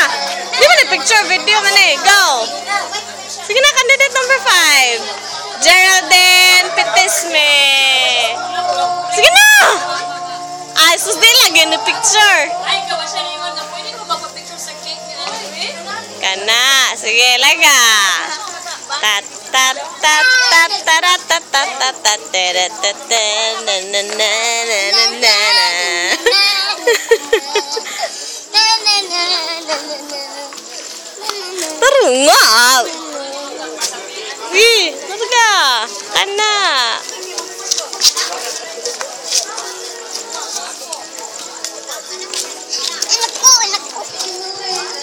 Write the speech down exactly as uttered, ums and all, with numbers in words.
Di ba na picture, video man eh. Go! Sige na, candidate number five. Geraldine Petisme. Sige na! Ay, sus di lagi na picture. Ay, gawa siya niwan na pwede ko magpa-picture sa cake ni ano eh. Kana. Sige, laga. Tat tat tat tat tat tat tat tat tat tat tat tat na na na na na na. Tarunga. Ih, talaga. Kana.